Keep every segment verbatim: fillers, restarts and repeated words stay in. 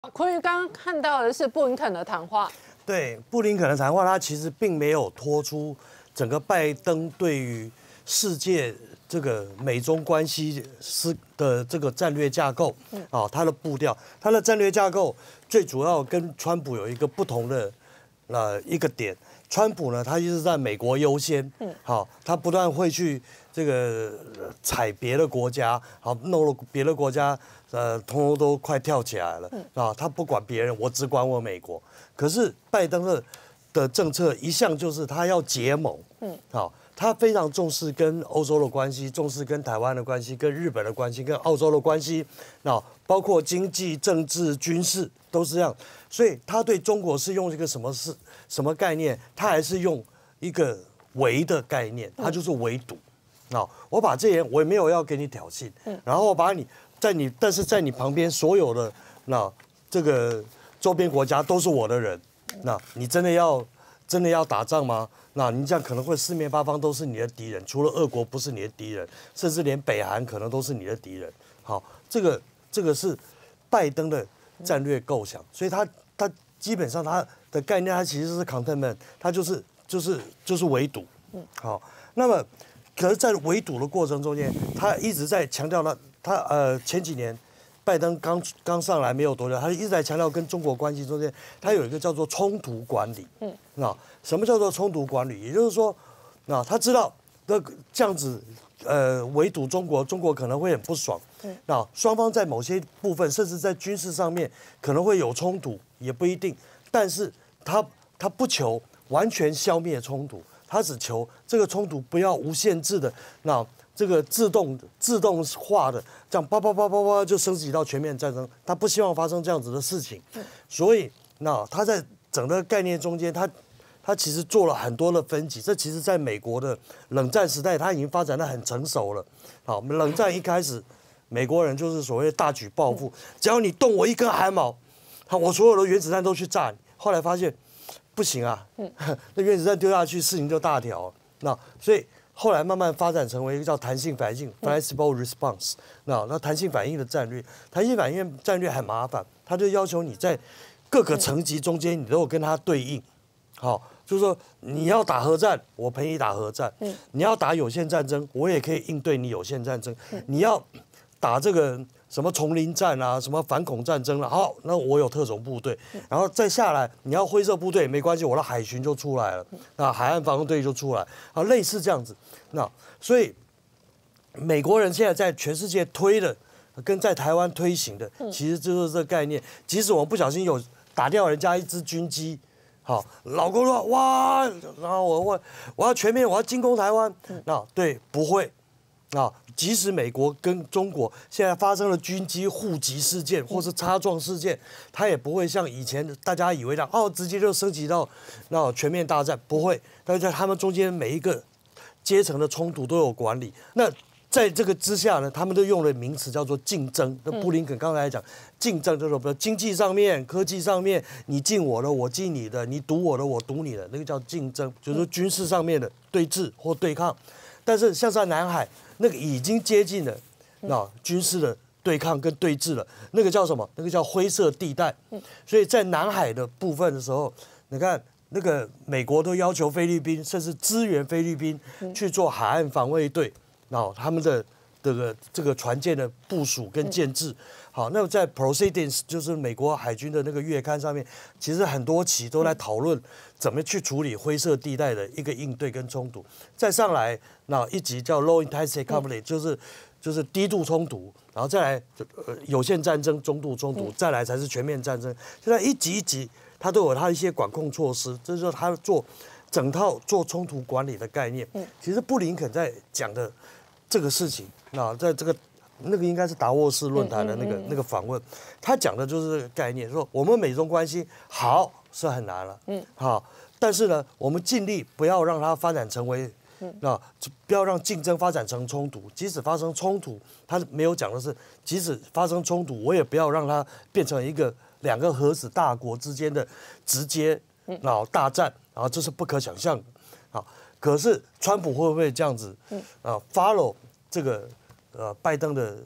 坤瑜刚刚看到的是布林肯的谈话， 对布林肯的谈话，他其实并没有拖出整个拜登对于世界这个美中关系是的这个战略架构啊，他的步调，他的战略架构最主要跟川普有一个不同的呃一个点。川普呢，他一直在美国优先，好，他不断会去这个踩别的国家，好，弄了别的国家，呃，通通都快跳起来了啊！他不管别人，我只管我美国。可是拜登的的政策一向就是他要结盟，嗯，好，他非常重视跟欧洲的关系，重视跟台湾的关系，跟日本的关系，跟澳洲的关系，那包括经济、政治、军事都是这样。所以他对中国是用一个什么是什么概念？他还是用一个围的概念，他就是围堵。啊，我把这些我也没有要给你挑衅，然后我把你在你，但是在你旁边所有的那这个周边国家都是我的人，那你真的要真的要打仗吗？那你这样可能会四面八方都是你的敌人，除了俄国不是你的敌人，甚至连北韩可能都是你的敌人。好，这个这个是拜登的战略构想，所以他他基本上他的概念，他其实是 containment， 他就是就是就是围堵。好，那么。可是，在围堵的过程中间，他一直在强调他他呃前几年，拜登刚刚上来没有多久，他一直在强调跟中国关系中间，他有一个叫做冲突管理。嗯，那什么叫做冲突管理？也就是说，那他知道那这样子呃围堵中国，中国可能会很不爽。嗯，那双方在某些部分，甚至在军事上面可能会有冲突，也不一定。但是他他不求完全消灭冲突。他只求这个冲突不要无限制的，那这个自动自动化的这样叭叭叭叭叭就升级到全面战争，他不希望发生这样子的事情，所以那他在整个概念中间，他他其实做了很多的分级，这其实在美国的冷战时代，他已经发展得很成熟了。好，冷战一开始，美国人就是所谓的大举报复，只要你动我一根汗毛，好，我所有的原子弹都去炸你。后来发现。不行啊，那原子弹丢下去，事情就大条了。那所以后来慢慢发展成为一个叫弹性反应 （flexible response）。那那弹性反应的战略，弹性反应战略很麻烦，它就要求你在各个层级中间，你都有跟它对应。好，就是说你要打核战，我陪你打核战；你要打有限战争，我也可以应对你有限战争。你要打这个。什么丛林战啊，什么反恐战争了、啊，好，那我有特种部队，然后再下来，你要灰色部队没关系，我的海巡就出来了，那海岸防卫队就出来，啊，类似这样子，那所以美国人现在在全世界推的，跟在台湾推行的，其实就是这个概念。即使我们不小心有打掉人家一支军机，好，老公说哇，然后我我我要全面，我要进攻台湾，那对不会。啊，即使美国跟中国现在发生了军机互击事件或是擦撞事件，它也不会像以前大家以为的哦，直接就升级到那全面大战，不会。但是在他们中间每一个阶层的冲突都有管理。那在这个之下呢，他们都用了名词叫做竞争。那布林肯刚才讲，竞争就是说经济上面、科技上面，你进我的，我进你的，你堵我的，我堵你的，那个叫竞争，就是说军事上面的对峙或对抗。但是像在南海。那个已经接近了，那军事的对抗跟对峙了，那个叫什么？那个叫灰色地带。所以在南海的部分的时候，你看那个美国都要求菲律宾，甚至支援菲律宾去做海岸防卫队，然后他们的这个这个船舰的部署跟建制。好，那么在 Proceedings 就是美国海军的那个月刊上面，其实很多期都来讨论怎么去处理灰色地带的一个应对跟冲突。再上来，那一集叫 Low Intensity Conflict， 就是就是低度冲突，然后再来呃有限战争、中度冲突，再来才是全面战争。现在一集一集，它都有它一些管控措施，这就是他做整套做冲突管理的概念。其实布林肯在讲的这个事情，那在这个。那个应该是达沃斯论坛的那个那个访问，他讲的就是这个概念，说我们美中关系好是很难了，嗯，好，但是呢，我们尽力不要让它发展成为，那不要让竞争发展成冲突，即使发生冲突，他没有讲的是，即使发生冲突，我也不要让它变成一个两个核子大国之间的直接然后大战，然后这是不可想象的，好，可是川普会不会这样子，啊 ，follow 这个？呃，拜登的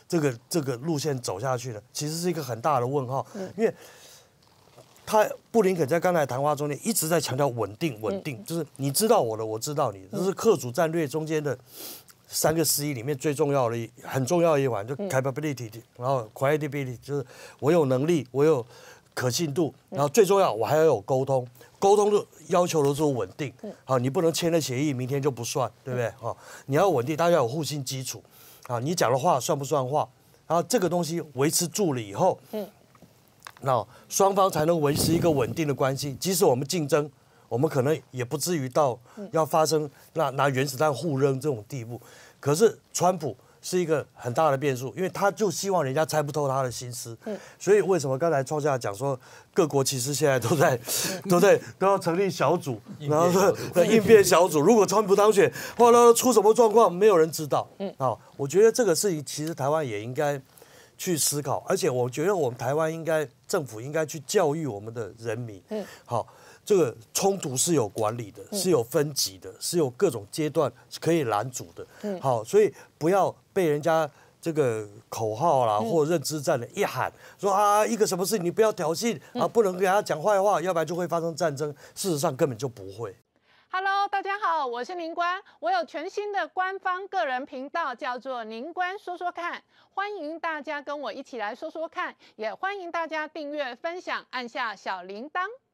这个这个路线走下去呢？其实是一个很大的问号，因为他布林肯在刚才谈话中间一直在强调稳定，稳定，就是你知道我的，我知道你，这是客主战略中间的三个 C 里面最重要的一很重要的一环，就 capability，然后 credibility， 就是我有能力，我有可信度，然后最重要我还要有沟通。沟通的要求的是稳定，好，你不能签了协议明天就不算，对不对？好，你要稳定，大家有互信基础，啊，你讲的话算不算话？然后这个东西维持住了以后，嗯，那双方才能维持一个稳定的关系。即使我们竞争，我们可能也不至于到要发生那拿原子弹互扔这种地步。可是川普是一个很大的变数，因为他就希望人家猜不透他的心思。所以为什么刚才创下讲说，各国其实现在都在都在都要成立小组，然后说应变小组。如果川普当选，后来出什么状况，没有人知道。嗯，好，我觉得这个事情其实台湾也应该去思考，而且我觉得我们台湾应该政府应该去教育我们的人民。嗯，好。这个冲突是有管理的，是有分级的，是有各种阶段可以拦阻的。嗯，好，所以不要被人家这个口号啦或认知战的一喊，说啊一个什么事你不要挑衅啊，不能给他讲坏话，要不然就会发生战争。事实上根本就不会。 Hello， 大家好，我是宁官，我有全新的官方个人频道，叫做宁官说说看，欢迎大家跟我一起来说说看，也欢迎大家订阅、分享，按下小铃铛。